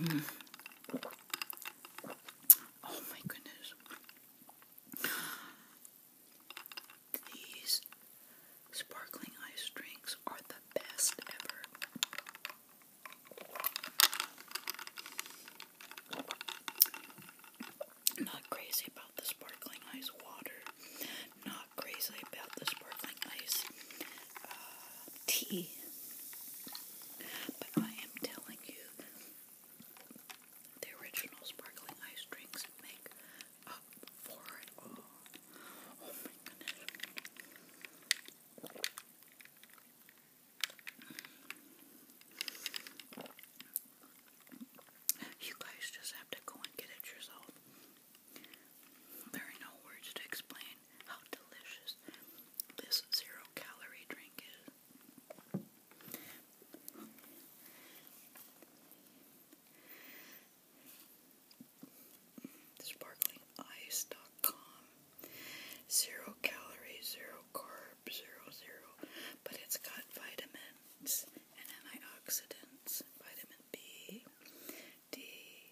Oh my goodness. These sparkling ice drinks are the best ever. Not crazy about the sparkling ice water. Not crazy about the sparkling ice tea. But I am telling you, the original sparkling ice drinks make up for it all. Oh my goodness. You guys just have to go and get it yourself. There are no words to explain how delicious this zero-calorie drink is. Sparklingice.com. 0 calories, 0 carbs, 0. But it's got vitamins and antioxidants, vitamin B, D.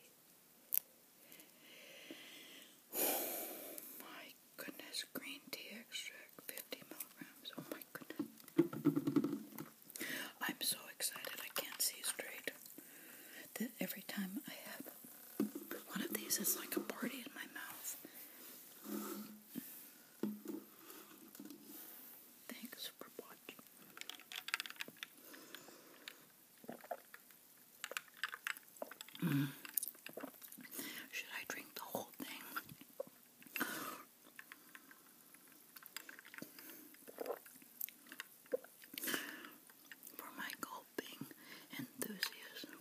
Oh my goodness, green tea extract, 50 milligrams. Oh my goodness. I'm so excited I can't see straight. Every time I have one of these, it's like a party in my mouth. Thanks for watching. Should I drink the whole thing? For my gulping enthusiasm.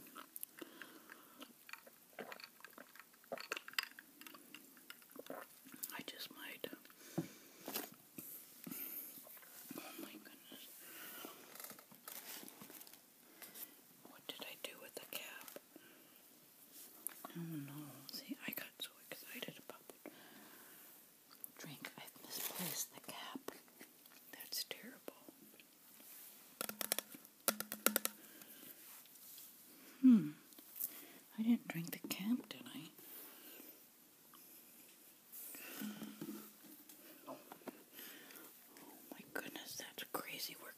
I just might. Oh my goodness. What did I do with the cap? Oh no. See, I got so excited about the drink. I misplaced the cap. That's terrible. I didn't drink the cap, did I? Oh my goodness, that's crazy.